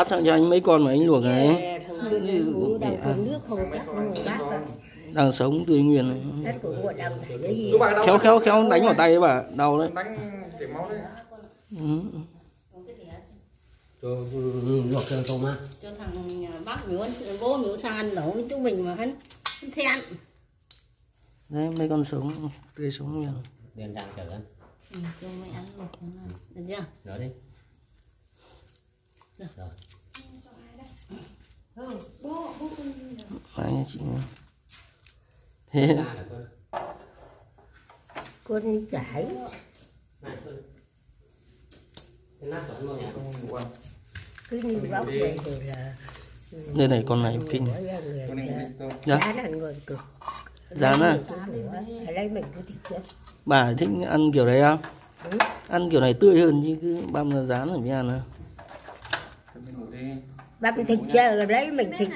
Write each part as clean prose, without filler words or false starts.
vắt sang cho anh mấy con mà anh luộc này. Đang sống tươi nguyên. Khéo đánh vào tay bà, đau đấy. Chảy máu đấy. Cho luộc cho tôm á. Cho thằng bác miếu bố miếu sang ăn nấu chúng mình mà hắn khen. Đấy mấy con sống tươi sống nguyên. Đèn rang chở ăn. Cho mày ăn một được chưa? Rồi đi. Rồi. Bố Đấy chị. Thế con chảy. Cứ như bóc về rồi là đây này con này kinh. Giá ăn người cực. Dán à? Lấy mình cái thịt chết. Bà thích ăn kiểu đấy không? Ăn kiểu này tươi hơn chứ cứ băm là dán ở nhà nữa. Băm thịt chơi rồi đấy mình thịt.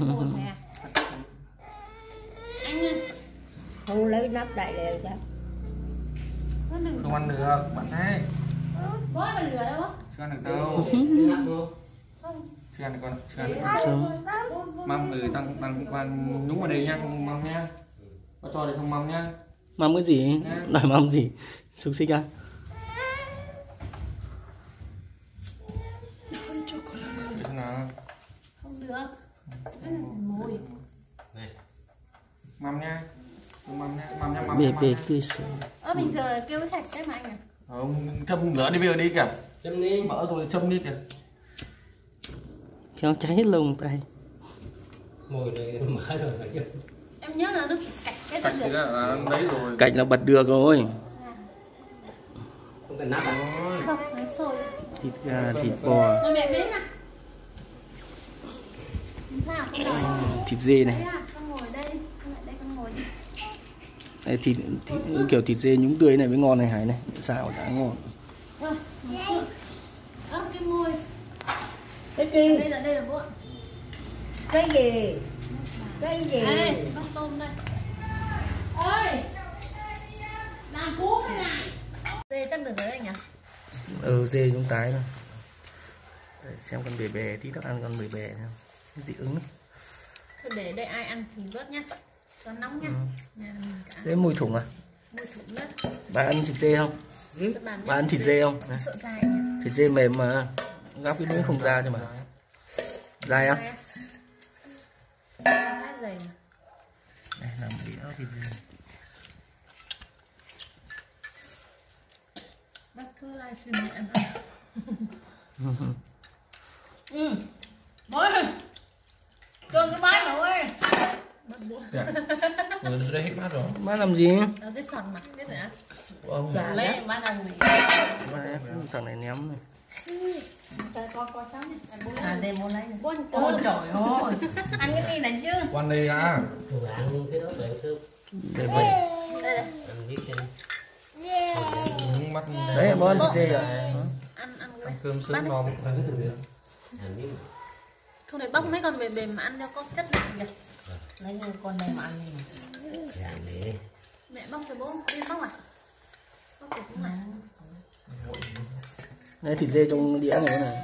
Không lấy nắp lại để sao? Không ăn được, bạn thấy. Bố mình lừa đâu? Chưa ăn được đâu. Chưa ăn được con, chưa ăn được. Mâm đang nhúng vào đây nha, không mâm nha. Có cho đây không mâm nha. Mâm cái gì? Đòi mâm gì? Xúc xích à? Không được. Mùi. Mâm nha. Mâm nha, mâm nha, mâm. Bề tươi sớm. Bình thường kêu cái thạch đấy mà anh à? Không, châm lửa đi bây giờ đi kìa. Châm đi. Mở rồi châm đi kìa. Khéo cháy hết lông tay. Mồi đây mở rồi phải chưa? Em nhớ là nó cạch cái Cạch thì là đấy rồi. Cạnh là bật được rồi. Không cần nắp à? Không, nó sôi. Thịt gà, thịt bò. Mà mẹ biết à? Sao? Thịt dê này. Con ngồi đây, con lại đây con ngồi đi. Đây, thịt kiểu thịt dê nhúng tươi này mới ngon này Hải này. Xào chả ngon. Rồi, cái môi. Cái gì? Đây là bố. Cái gì? Cái gì? Ê, con tôm đây. Ơi! Làm cuốn cái này. Dê chắc được rồi anh nhỉ? Dê chúng tái thôi. Để xem con bề bề tí nó ăn con bề bề dị ứng. Thôi để đây ai ăn thì vớt nhá. Cho nóng nhá. Đấy mùi thủng à? Mùi thủng nhất. Bà ăn thịt dê không? Bà ăn thịt dê không? Sợ dài nhỉ? Thịt dê mềm mà gắp cái miếng không ra cho mà. Dài á? Dày mà. Đây làm một đĩa thịt dê. Bác cứ livestream để em ăn. Bố ơi! Cho cái bát nào ơi! Rồi đây hết bát rồi. Bác làm gì? Ở cái sọt mặt biết rồi á? Ông Lấy bát đồng này. Thằng này ném này. Trời con cháu này. Đây bố lấy này. Ôi trời ơi! Ăn cái gì này chứ? quan đây à. Đồ ăn cái đó để thơm. Đây vậy. Ăn biết trên. Mắt Đấy bố ăn thịt dê rồi. Ăn cơm sớm ngon. Ăn biết. không thể bóc mấy con bề bề mà ăn cho có chất đạm kìa. Lấy con này mà ăn đi mà. Dạ để. Mẹ bóc cho bố đi bóc à? Bóc được cũng là. Đây thịt dê trong đĩa này này.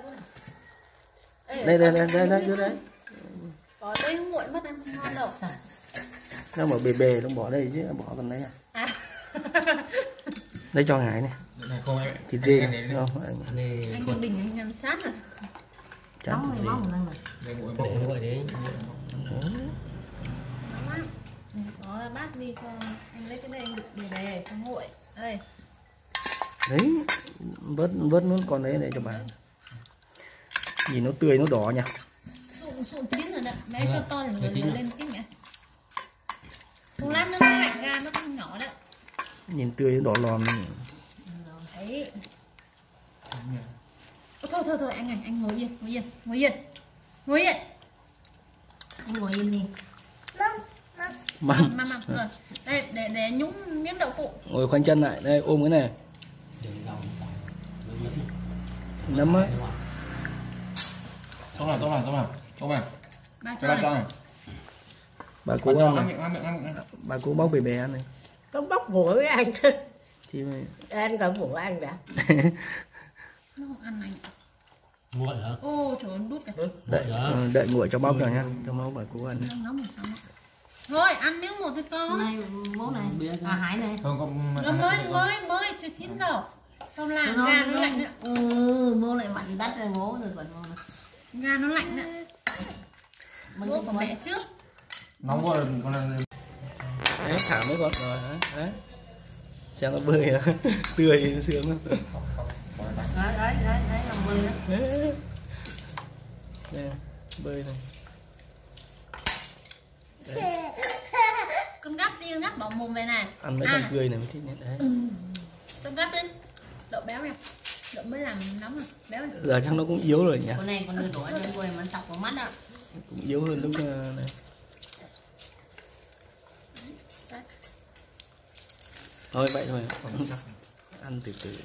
Đây dưới đấy. Bỏ đây muộn mất em không ngon đâu. Nó mở bề bề nó bỏ đây chứ bỏ còn đấy à? Đây cho Hải này. Thịt dê không? Anh con Bình anh ăn chát rồi. Nóng rồi bóc rồi. Để nguội đấy. Có bát đi cho anh lấy cái đây anh đựng bề cho nguội. Đây. Đấy, vớt nó còn đấy để cho bà. Nhìn nó tươi nó đỏ nhỉ. Sụn chín rồi đấy. Đấy cho to rồi lên tí nhỉ. Một lát nó lạnh ra nó cũng nhỏ đấy. Nhìn tươi nó đỏ lòm. Đấy. Thôi anh ngồi yên. Anh ngồi yên đi. Mama rồi. Đây để nhúng miếng đậu phụ. Ngồi khoanh chân lại, đây ôm cái này. Nấm á. Tốt nào. Ba Cho này. Bà cố ăn. Bà cố bóc bề bề ăn này. Không bóc vội với anh. Thì anh còn vội ăn đã. Nó không ăn anh. Nguội hả? Ô trời ơi bút kìa. Đợi nguội cho bóc rồi nha, cho máu bà cố ăn. Nóng rồi xong. Thôi ăn miếng một thôi con. Này bố này. À Hải này. Không có Nó mới chưa chín đâu. Không làm gà nó lạnh nữa. Bố lại mặn đắt rồi bố rồi còn bố này. Gà nó lạnh nữa. Bố của mẹ trước. nóng quá con Đấy, thả mấy con rồi đấy. Xem nó bơi à? Tươi sướng lắm. Đấy làm bơi đó. Đây, bơi này. Con gắp đi, con gắp bỏ mồm về này. Ăn mấy con tươi này mới thích nhất đấy. Con gắp đi. Đậu béo nè. Đậu mới làm nóng rồi, béo này. Giờ chắc nó cũng yếu rồi nhỉ? Con này còn đưa đổ cho cô này mà sọc vào mắt đó. Cũng yếu hơn lúc này. Thôi vậy thôi, ăn từ từ.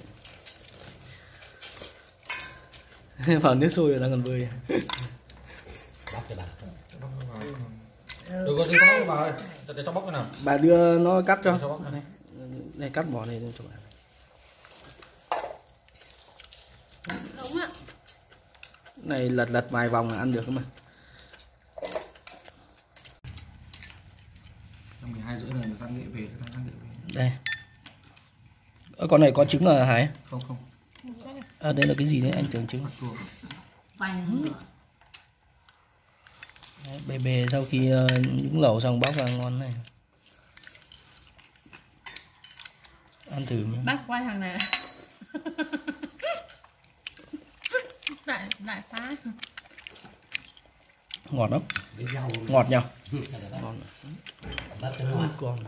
Vào nước sôi rồi đang còn bơi. Bóc cho bà. được có gì có bóc bà ơi, để cho bóc cái nào. Bà đưa nó cắt cho. Cho bóc này. Đây cắt bỏ này cho bà. Đúng ạ. Này lật vài vòng là ăn được không mà. 12:30 này mình sang nghệ về, Đây. Con này có trứng à Hải? Không. À, đây là cái gì đấy anh tưởng trứng. Vành. Đấy, bề sau khi nhúng lẩu xong bóc ra ngon này. Ăn thử miếng. Bác quay thằng này. Đại phá. Ngọt lắm. Cái rau. Ngọt nhỉ? Ngon. Ngon. Bắt cái ngọt. Con.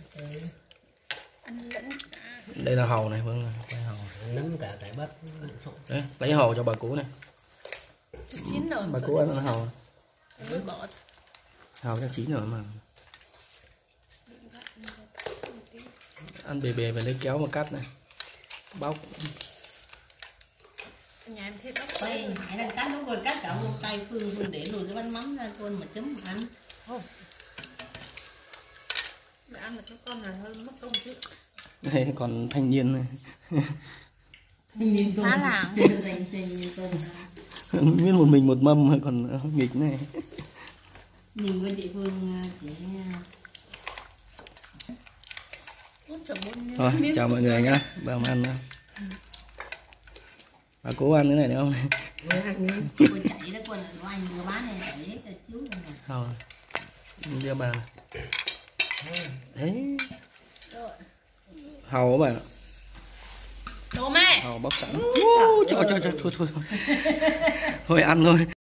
Ăn lẫn. Đây là hàu này, vâng, quay hàu. Nấm cả cái bát. Đấy, lấy hàu cho bà cố này. Chín rồi. Bà cố ăn hàu. Mới bỏ. Hàu cho chín rồi mà. Ăn bề về lấy kéo mà cắt này. Bóc. Nhà em thích bóc. Đây Hải đang cắt nó rồi cắt cả một tay Phương để rồi cái bánh mắm ra con mà chấm ăn. Để ăn được cái con này hơi mất công chứ. Đây còn thanh niên này. Nhìn tôm. Phá làng. Nhìn tôm. Biết một mình một mâm còn nghịch này. Nhìn với chị Phương chị Thôi, chào mọi người nhá. Bà ăn nữa. Bà cố ăn cái này được không? cô chạy đó con là anh vừa bán này chạy hết là chú rồi nè. Thôi. Đưa bà. Đấy. Hàu bà. Đồ mẹ. Hàu bóc sẵn. Trời. Thôi ăn thôi.